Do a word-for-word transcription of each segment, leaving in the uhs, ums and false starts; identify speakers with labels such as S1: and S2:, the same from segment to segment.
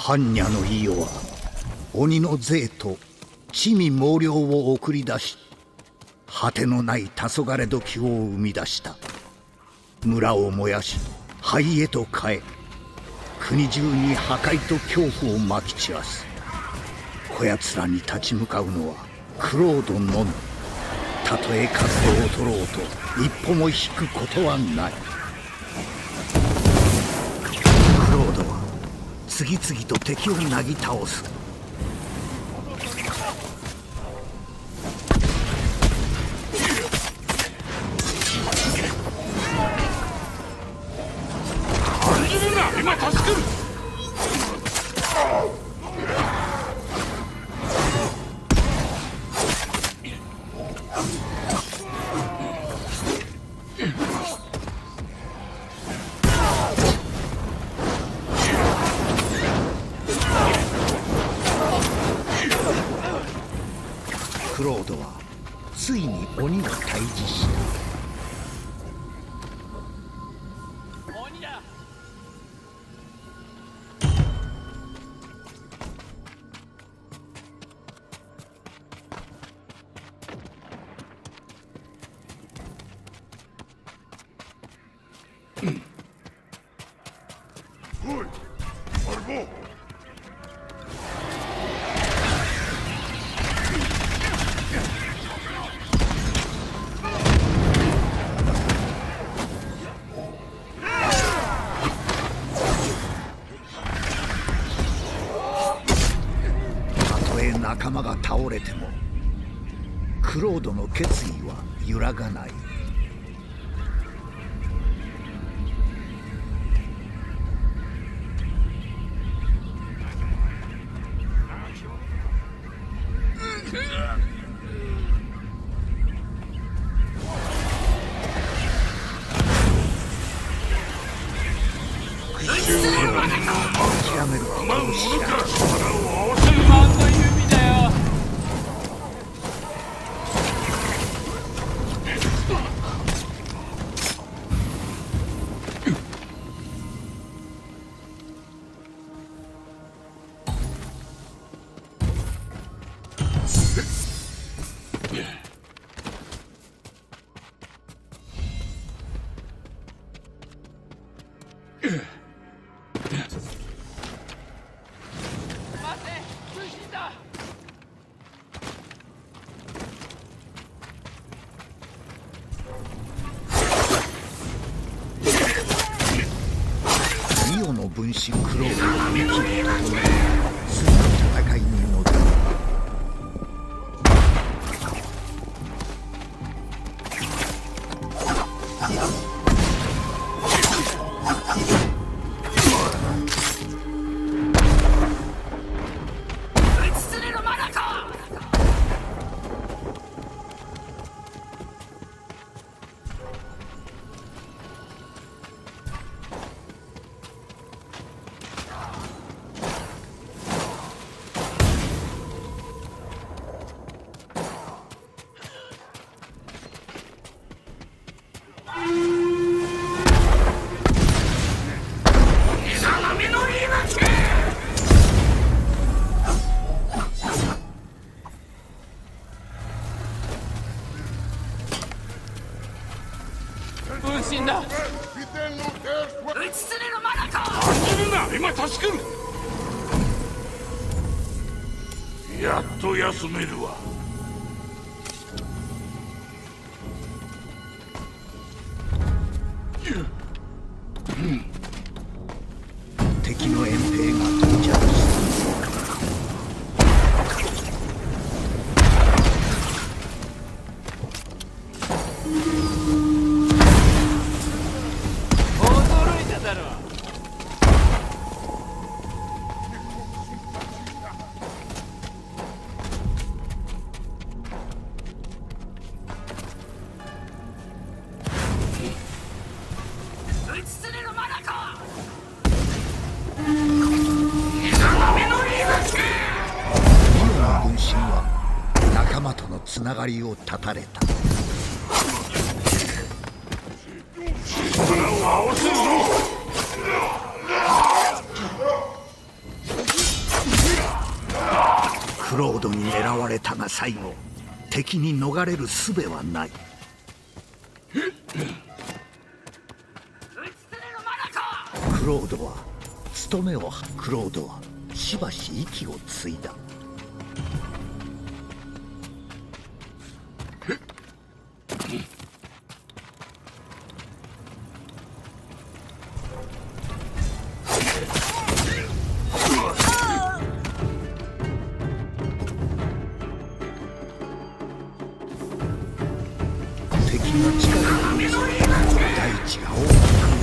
S1: 般若の伊予は鬼の税と魑魅魍魎を送り出し、果てのない黄昏時を生み出した。村を燃やし灰へと変え、国中に破壊と恐怖をまき散らす。こやつらに立ち向かうのはクロードのみ。たとえ数で劣ろうと一歩も引くことはない。クロードは次々と敵をなぎ倒す。
S2: 今助ける。
S1: クロードはついに鬼を退治した。
S2: 鬼だ。
S3: おい、アルボ。
S1: 仲間が倒れてもクロードの決意は揺らがない。諦めることを知らない。分身クロードの息を整え、次の戦いに臨む。
S2: 分身だ。
S4: 打ちつれろマナコ。
S2: 走るな、今助ける。やっと休めるわ。
S1: 敵の遠兵が到着した。仲間とのつながりを断たれた。
S2: 力を合わせるぞ。
S1: クロードに狙われたが最後敵に逃れる術はない。クロードは務めをクロードはしばし息をついだ。敵が近くにいる大地が大きく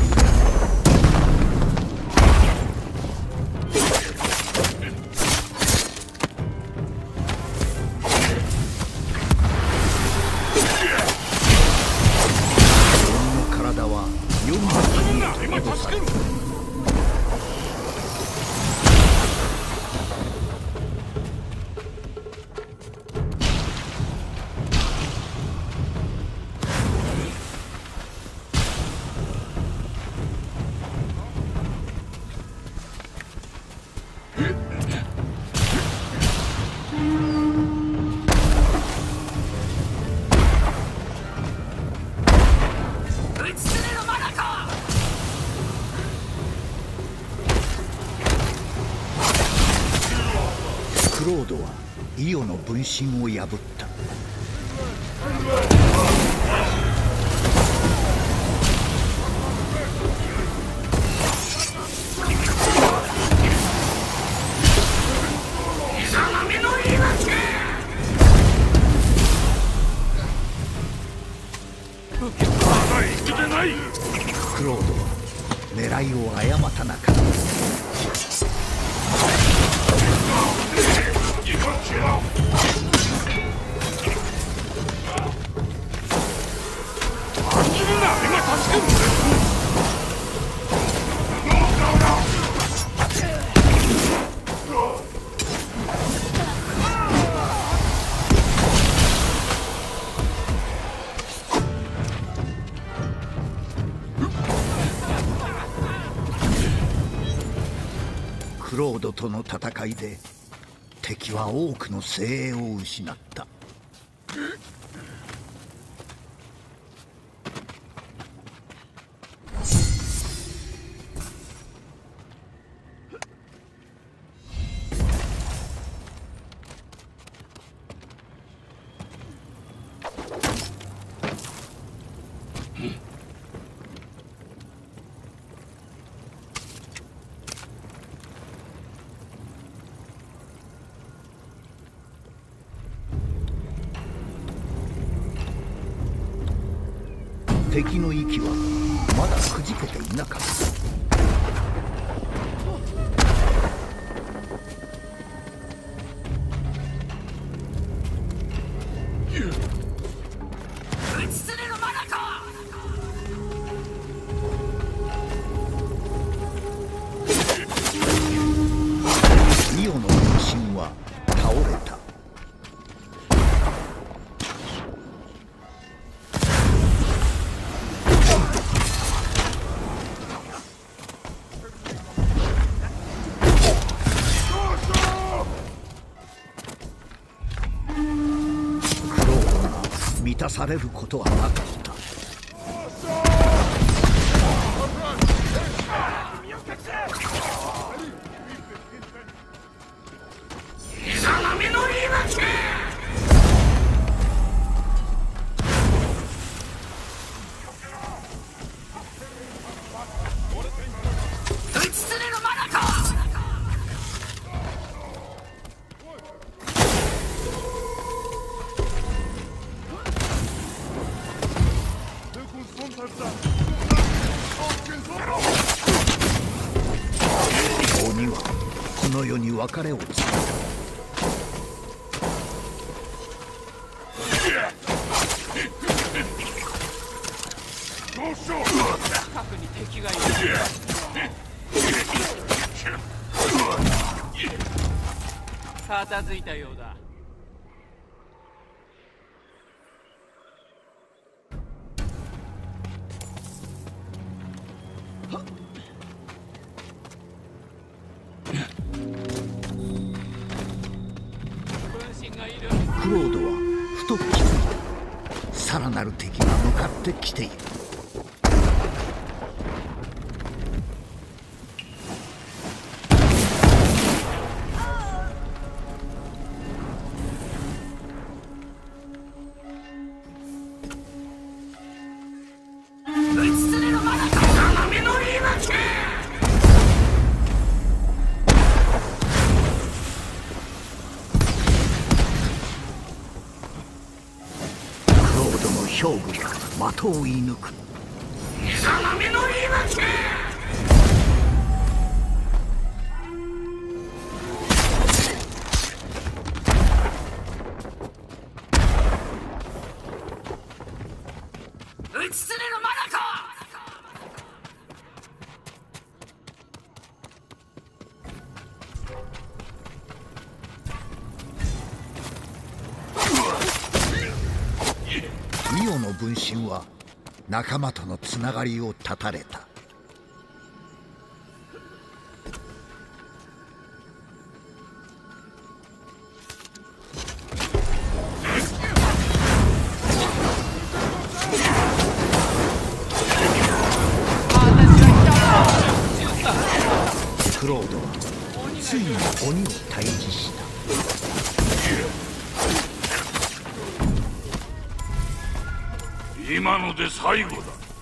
S1: クロードはイオの分身を破った。クロードは狙いを誤ったなかった。クロードとの戦いで敵は多くの精鋭を失った。敵の息はまだくじけていなかった。イオの分身は倒れた。満たされることはなかった。鬼はこの世に別れを告げた。
S5: 近くに敵がいる。片付いたようだ。 がいる。
S1: クロードはふと気づいた。さらなる敵が向かってきている。勝負が的を射抜く。
S4: イザナミの言い訳。打ちつれるマナコ。
S1: ミオの分身は仲間とのつながりを断たれた。クロードはついに鬼を退治した。
S2: 今ので最後だ。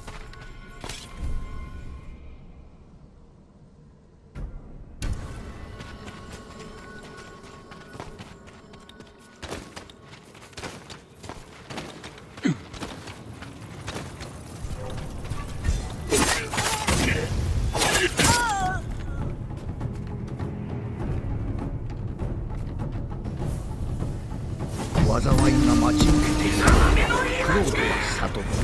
S1: 災いが待ち受けている。クロードは悟った。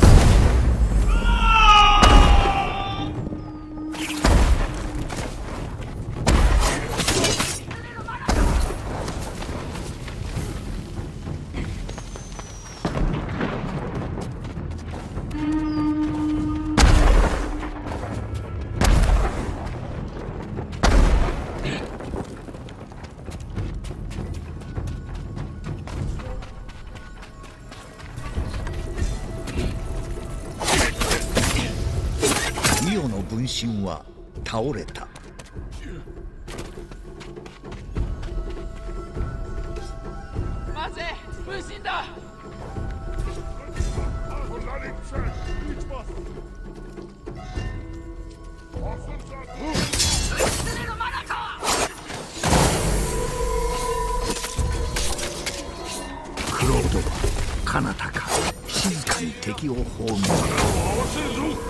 S1: ミオの分身は倒れた。
S5: 待て、分身だ。
S1: クロードは彼方か静かに敵を葬る。
S2: 合わせるぞ。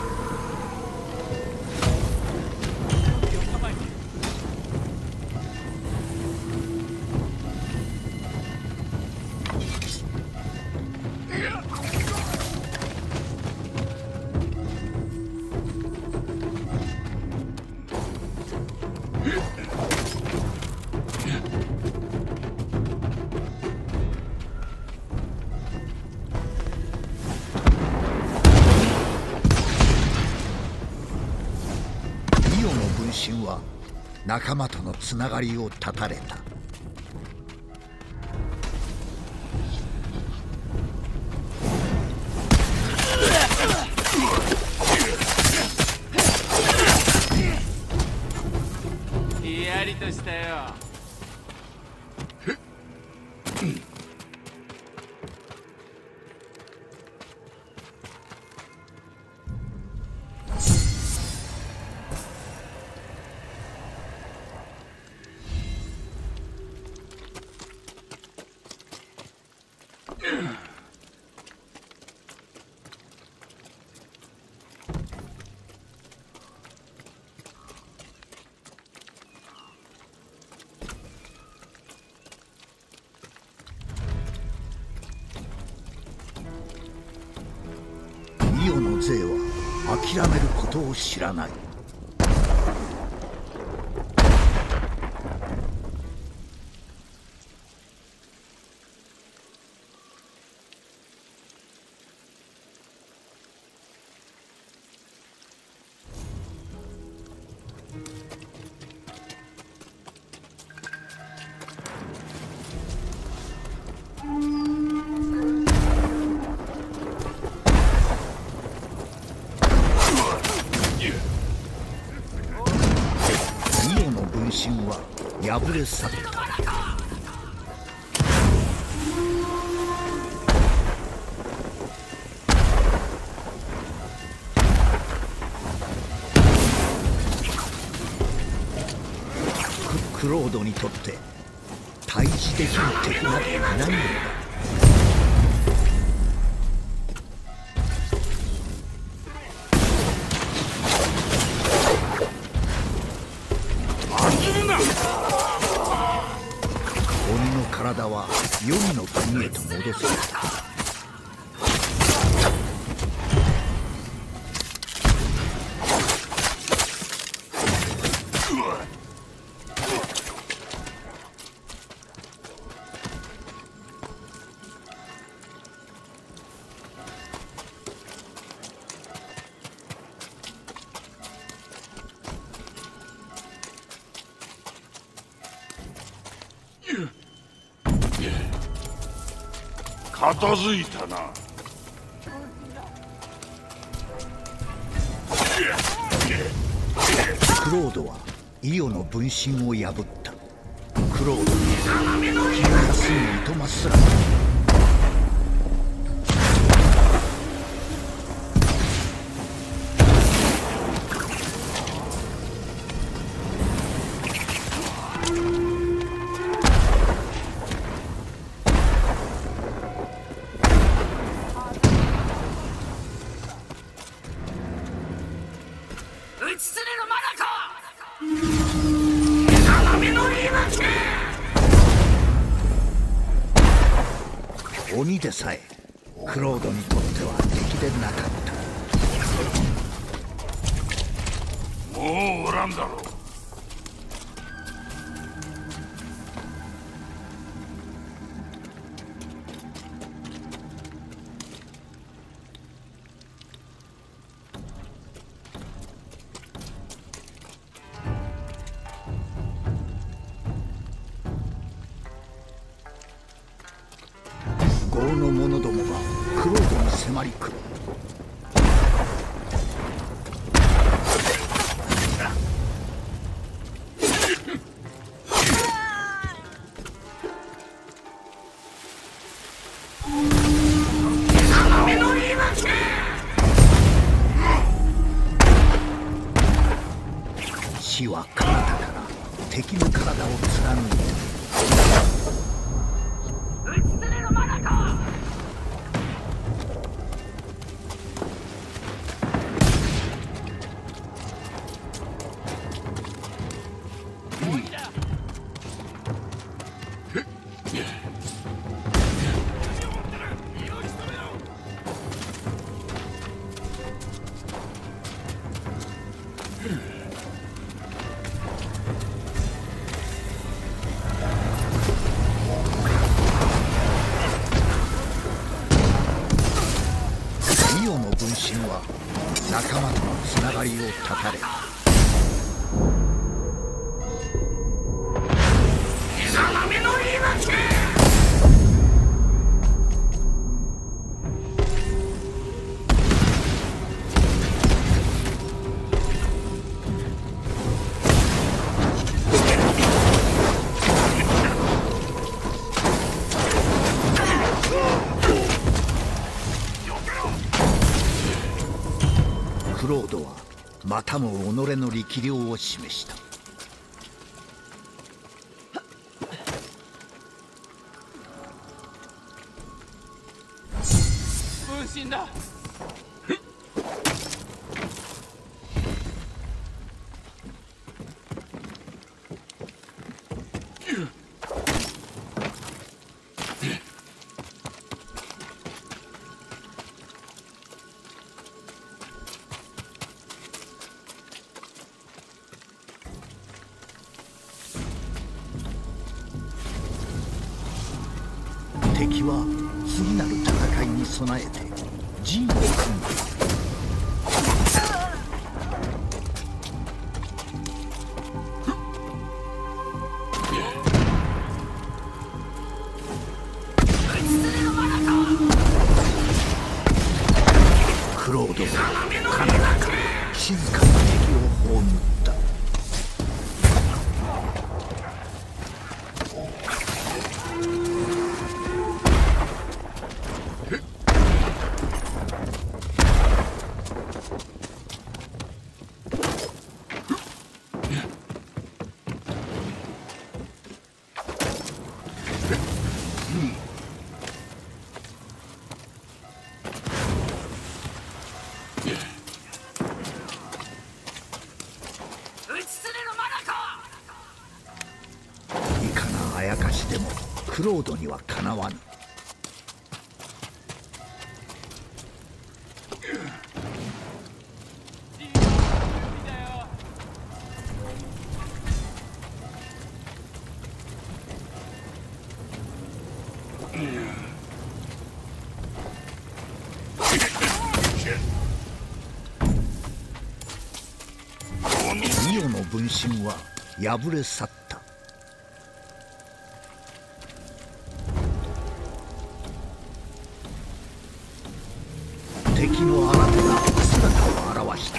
S1: 分身は仲間とのつながりを断たれた。
S5: ひやりとしたよ。
S1: イオの勢は諦めることを知らない。 崩れ去った。ククロードにとって対峙できる敵などいないのだ。鬼の体は黄泉の国へと戻された。
S2: 片付いたな。
S1: クロードはイオの分身を破った。クロードに気が休むいとますらない。鬼でさえクロードにとっては敵でなかった。
S2: もうおらんだろう。
S1: 豪の者どもがクロードに迫り来る。死は彼方から敵の体を貫いた。イオの分身は仲間とのつながりを断たれた。
S4: 貴様めの言い訳。
S1: クロードはまたも己の力量を示した。
S5: 分身だ。
S1: 敵は次なる戦いに備えて陣を組んだ。クロードは彼らから静かな敵を葬った。 いかなあやかしでもクロードにはかなわぬ。イオの分身は破れ去った。敵の新手が姿を現した。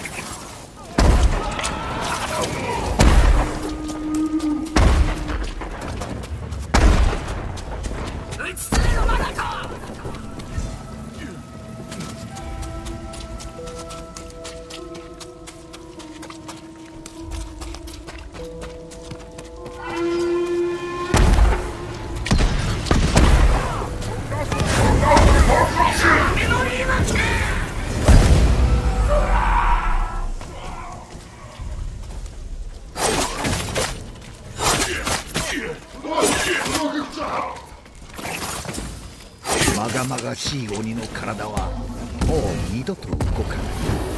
S1: まがまがしい鬼の体はもう二度と動かない。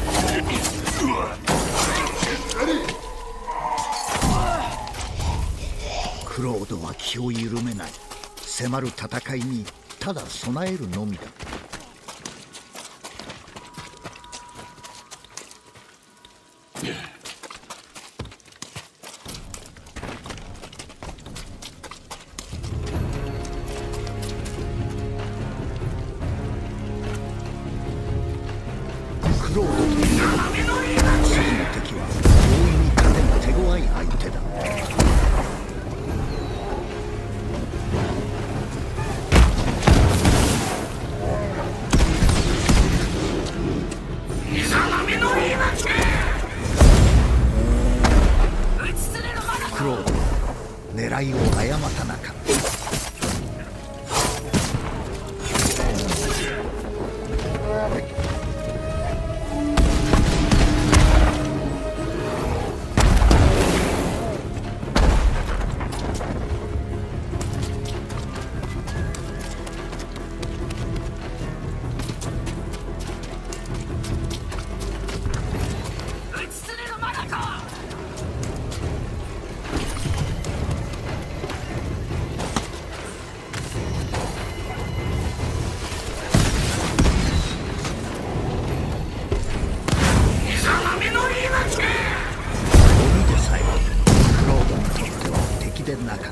S1: クロードは気を緩めない。迫る戦いにただ備えるのみだ。クロードという次の敵は容易に勝てぬ手強い相手だ。クロードは狙いを誤ったなかった。でなかった。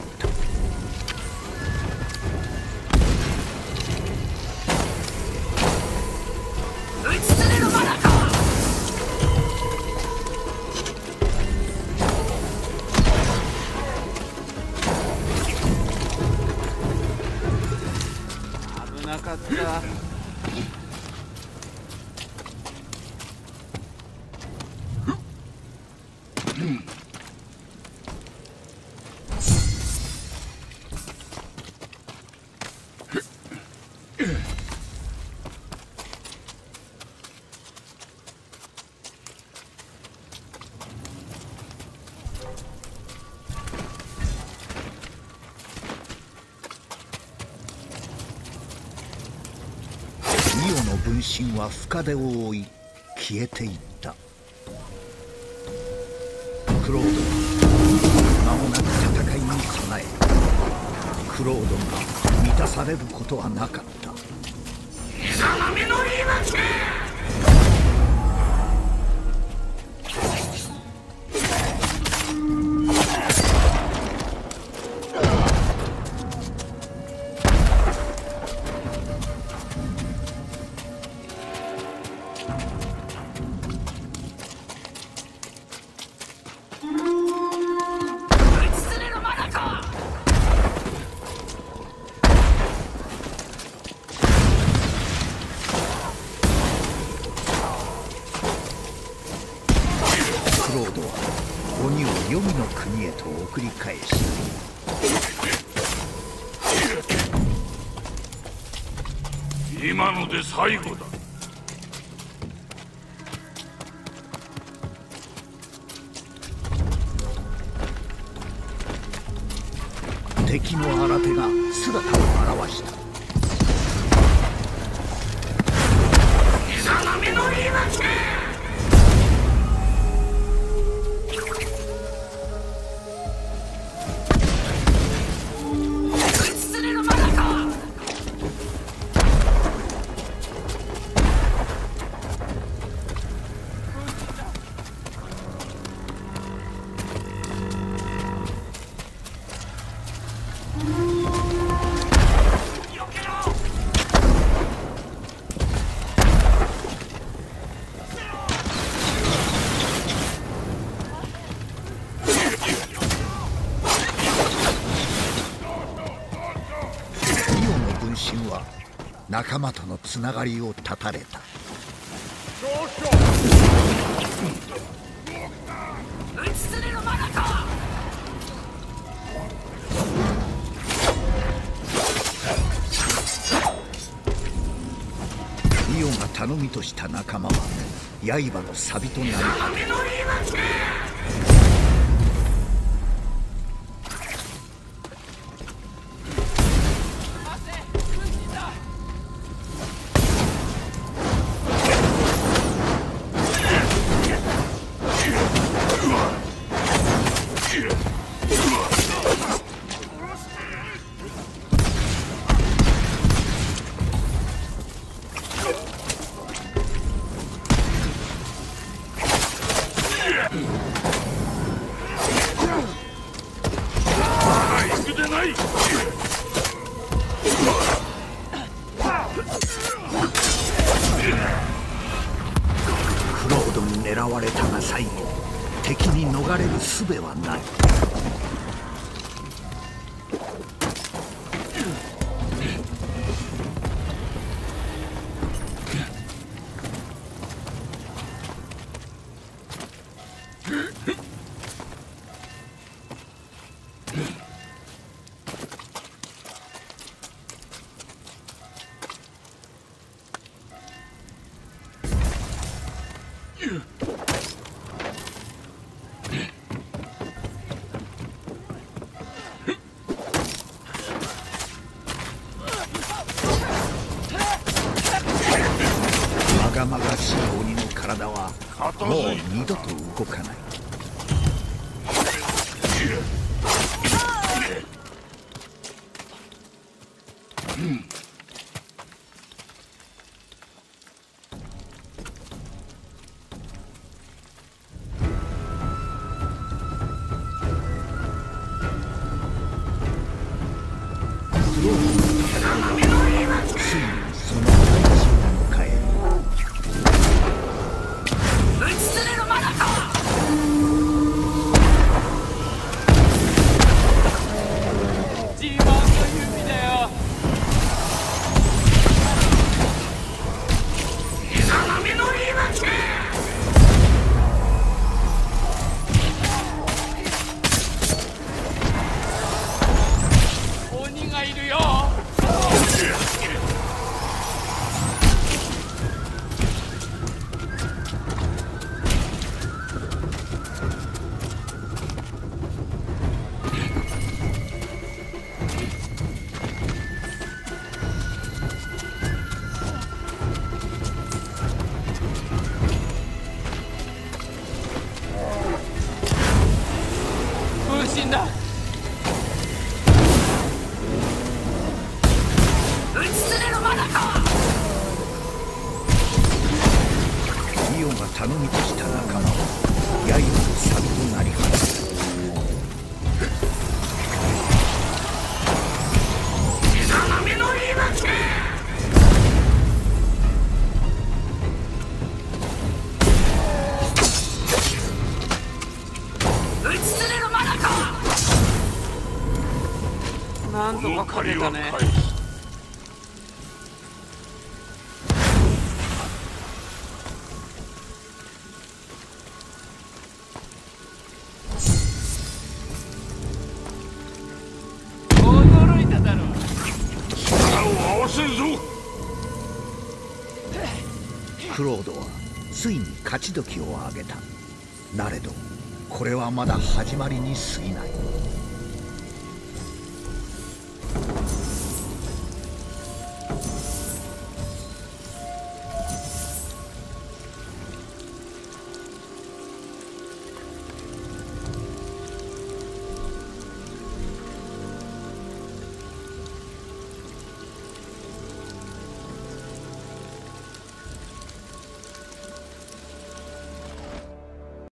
S5: 危なかった。
S1: イオの分身は深手を追い消えていった。クロードは間もなく戦いに備え、クロードが満たされることはなかった。
S4: 貴様めの言い訳。
S1: クロードは鬼を黄泉の国へと送り返した。
S2: 今ので最後だ。
S1: 敵の新手が姿を現した。
S4: イザナミの言い訳。
S1: 仲間とのつながりを断たれた。イオンが頼みとした仲間は刃の錆となり、クロードに狙われたが最後、敵に逃れる術はない。まがまがしい鬼の体はもう二度と動かない。イオンが頼みとした仲間は刃の錆となり果てた。
S4: イザナミの言い訳。打ちつれるマナカ。
S5: なんとか勝てたね。
S2: 力を合わせるぞ。
S1: クロードはついに勝ち時を挙げた。なれどこれはまだ始まりに過ぎない。